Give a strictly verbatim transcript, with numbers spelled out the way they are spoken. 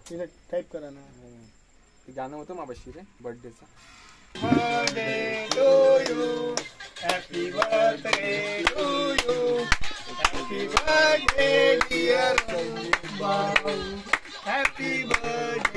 तिथे टाईप करा ना. ते गाणं होतं मापाशी रे बर्थडेचं. Birthday to you, happy birthday to you, happy birthday dear Babu, happy birthday.